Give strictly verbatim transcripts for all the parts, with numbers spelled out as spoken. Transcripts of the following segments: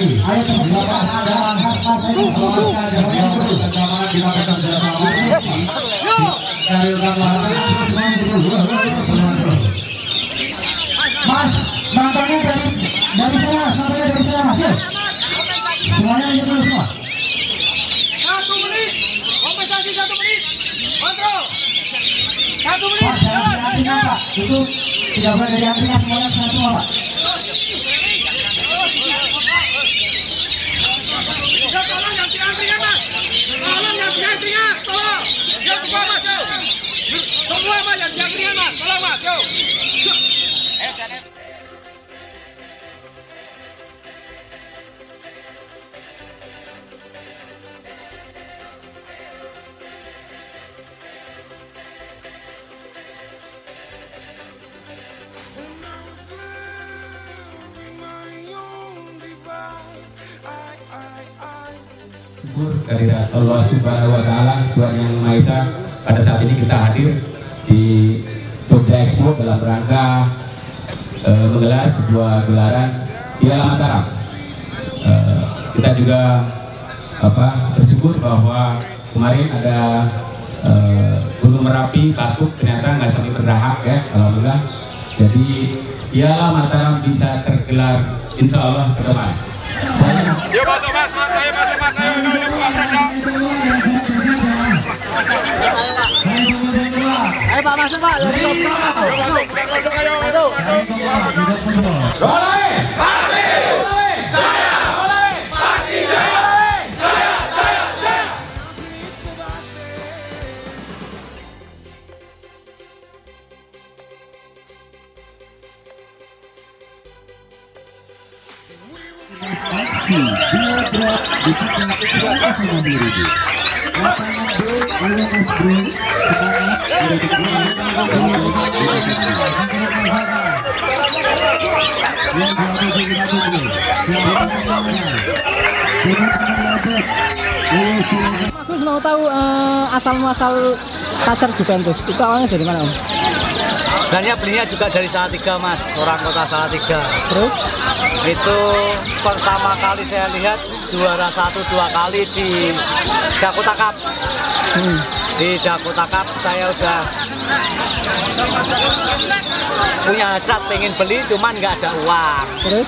Mas, sampai dari dari sana, sampai dari sana Mas. Semuanya ini dulu semua. Satu menit, kompensasi satu menit, kontrol. Satu menit. Pak, jangan diantrikan Pak. Itu tidak boleh diantrikan semuanya semua Pak. Tolong yang diantrikan Mas. Tolong yang diantrikan, tolong. Yang semua masuk. Semua Mas yang diantrikan Mas, tolong Mas. Yo. Syukur kehadirat Allah Subhanahu wa Ta'ala, Tuhan Yang Maha Esa, pada saat ini kita hadir di Jogja Expo dalam rangka e, menggelar sebuah gelaran Piala Mataram. E, kita juga apa bersyukur bahwa kemarin ada e, Gunung Merapi batuk ternyata nggak sampai berdahak ya, alhamdulillah. Jadi Piala Mataram bisa tergelar insya Allah ke depan. Yuk masuk Mas, Mas, ayo masuk Mas, ayo dulu buka mereka. Ayo Pak, masuk Pak. Ayo masuk, masuk, ayo masuk. Oleh, pasti, oleh, jaya, oleh, pasti, jaya, jaya, jaya, jaya. Aksi dua drop di tingkat seratus lima puluh ribu. Lapangan B, U M S Bro, semangat sudah dikeluarkan yang berada di lima puluh. Aku mau tahu uh, asal muasal kacer Juventus itu awalnya dari mana Om? Sebenarnya belinya juga dari Salatiga Mas, orang kota Salatiga. Terus? Itu pertama kali saya lihat juara satu dua kali di Dakota Cup. Hmm. Di Dakota Cup saya udah punya hasrat pengen beli, cuman nggak ada uang. Terus?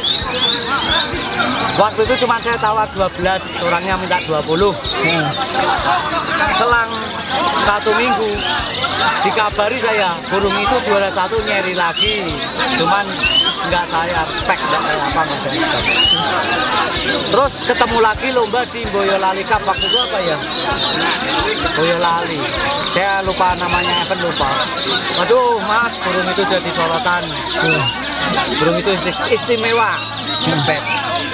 Waktu itu cuma saya tawar dua belas, orangnya minta dua puluh. Hmm. Selang satu minggu dikabari saya burung itu juara satu nyeri lagi, cuman nggak saya respect, nggak saya apa nggak saya respect. Terus ketemu lagi lomba di Boyolali Cup, waktu itu apa ya? Boyolali, saya lupa namanya, event lupa. Waduh Mas, burung itu jadi sorotan. Tuh. Burung itu istimewa, the best.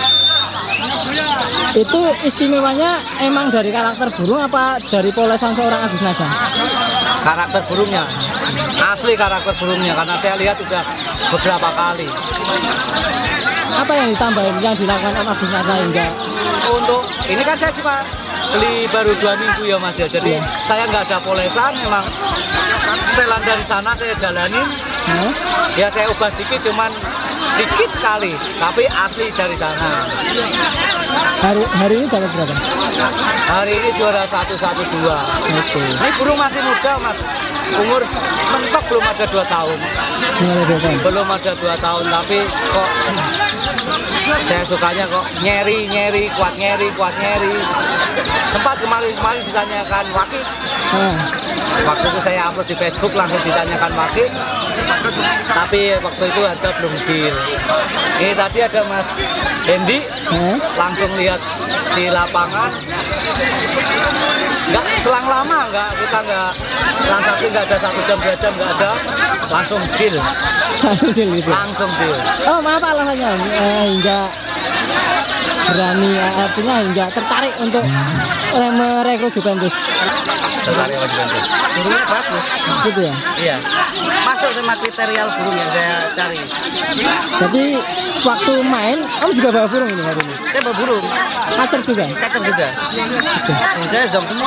Itu istimewanya emang dari karakter burung apa dari polesan seorang Agus Nazar? Karakter burungnya, asli karakter burungnya, karena saya lihat sudah beberapa kali. Apa yang ditambahin, yang dilakukan sama Agus Nazar hingga? Untuk ini kan saya cuma beli baru dua minggu ya Mas ya, jadi yeah. Saya nggak ada polesan, memang setelan dari sana saya jalanin. Hmm? Ya saya ubah dikit, cuman sedikit sekali, tapi asli dari sana. Hari hari ini dapat berapa? Hari ini juara satu satu dua. Okay. Ini burung masih muda Mas, umur mentok belum ada dua tahun. Belum ada dua tahun, tapi kok saya sukanya kok nyeri nyeri kuat nyeri kuat nyeri. Sempat kemarin-kemarin ditanyakan Wakil. Hmm. Waktu itu saya upload di Facebook langsung ditanyakan Wakil. Tapi waktu itu harga belum deal. Ini tadi ada Mas Hendy, hmm? Langsung lihat di lapangan. Nggak selang lama, nggak kita nggak transaksi, nggak ada satu jam dua jam nggak ada, langsung deal. Langsung deal gitu. Langsung deal. Oh maaf alasannya eh, hingga berani artinya hingga tertarik untuk eh, merekrut Juventus? Tertarik sama Juventus. Burungnya bagus. Gitu ya? Iya. Masuk sama kriteria burung yang saya cari. Jadi waktu main, kamu juga bawa burung ini hari ini? Saya bawa burung. Kacer juga? Kacer juga. Burung saya zong semua.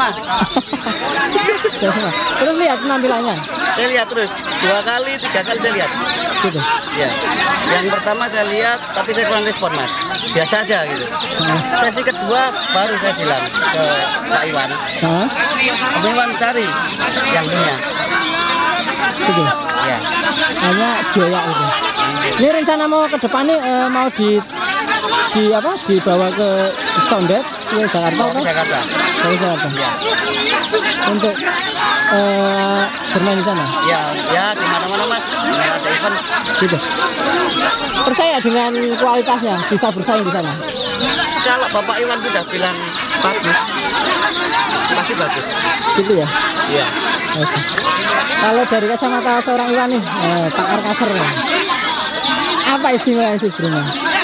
Zong semua. Terus lihat penampilannya? Saya lihat terus. Dua kali, tiga kali saya lihat. Gitu? Ya. Yang pertama saya lihat, tapi saya kurang respon mas. Biasa aja gitu. Nah. Sesi kedua baru saya bilang ke Kak Iwan. Hah? Kak Iwan cari yang punya. Gitu? Ya. Hanya biaya itu. Ini rencana mau ke depannya eh, mau di di apa dibawa ke Sondet ke Jakarta Mau apa? ke Jakarta. Ke Jakarta. Ya. Untuk eh, bermain di sana. Ya, ya di mana-mana mas. Ini ada event. Gitu. Percaya dengan kualitasnya bisa bersaing di sana. Kalau Bapak Iwan sudah bilang bagus, pasti bagus. Gitu ya. Iya. Oke. Kalau dari kacamata seorang Iwan nih, eh, pakar kasar, apa istimewanya sih burungnya?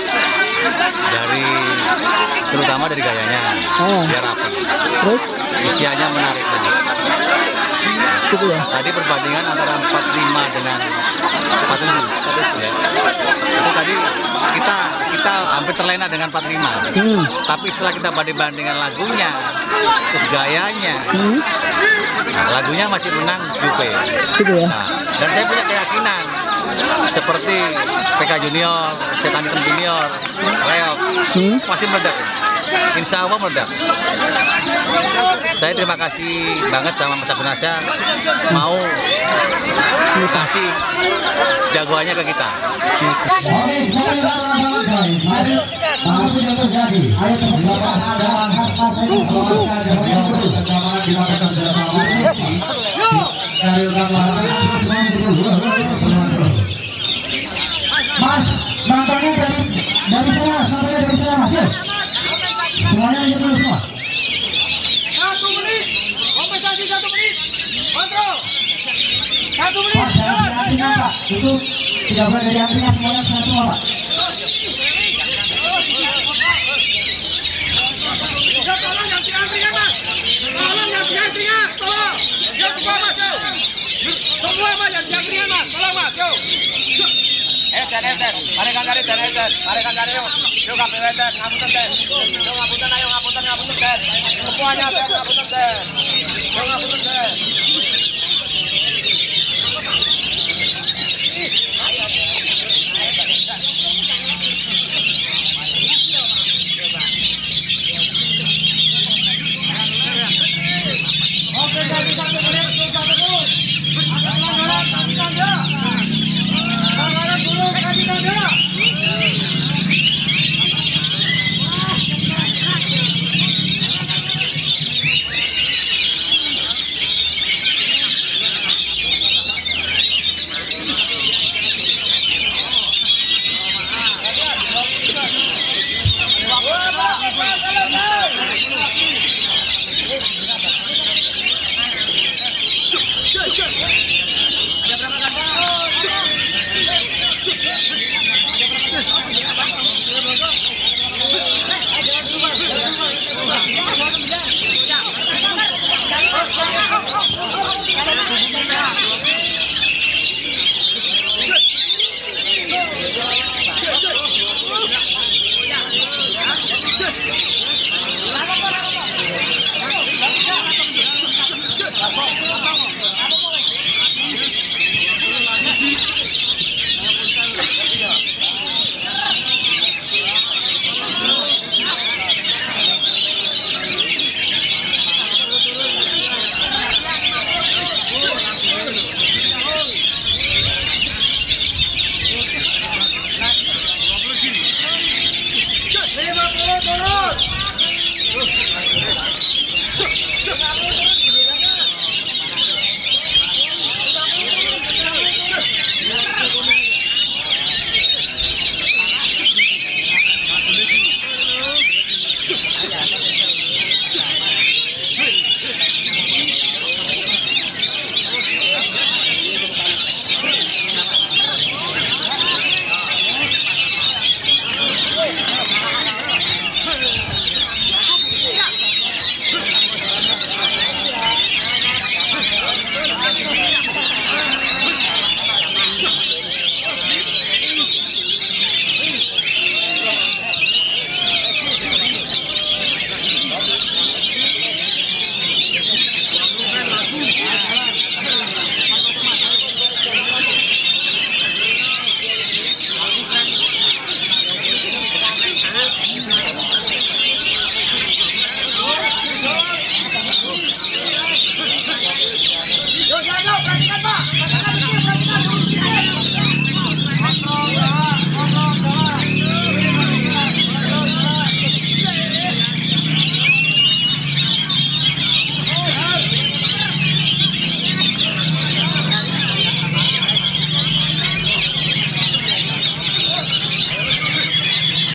Dari terutama dari gayanya, Oh. dia rapi, Terus, usianya menarik banget. gitu ya. Tadi perbandingan antara empat puluh lima dengan empat puluh tujuh. Ya. Itu tadi kita kita hampir terlena dengan empat puluh lima. Hmm. Tapi setelah kita banding dengan lagunya, terus gayanya, Hmm. nah, lagunya masih menang Jupe. Gitu ya. Nah, dan saya punya keyakinan seperti P K Junior, Setan Hitam Junior, Reok, Hmm. pasti meledak. Insya Allah meledak. Saya terima kasih banget sama Mas Abunasya mau kasih jagoannya ke kita. Oke, sekali lagi guys. Mari masih terjadi. Ayo beberapa adalah hak saya bersama dilakukan bersama. Dari Mas, nampaknya dari dari sana, nampaknya dari sana Mas. Yuk. Semuanya lihat dulu semua. Satu menit. Kompensasi satu menit. Kontrol. Satu menit. Pak, jangan diantrinya Pak. Itu tidak boleh dari antrinya semuanya sana semua Pak. Ya, tolong yang diantrinya mas. Tolong yang diantrinya. Tolong. Ya semua mas. Yuk. Semua mas yang diantrinya mas. Tolong mas. Yuk. Eden, Eden. Mari kan cari Den, Eden. Mari kan cari yuk. Yuk kabeh Eden. Ngapunten Den. Yuk ngapunten ayo ngapunten ngapunten Den. Semuanya Den ngapunten Den. Yuk ngapunten Den.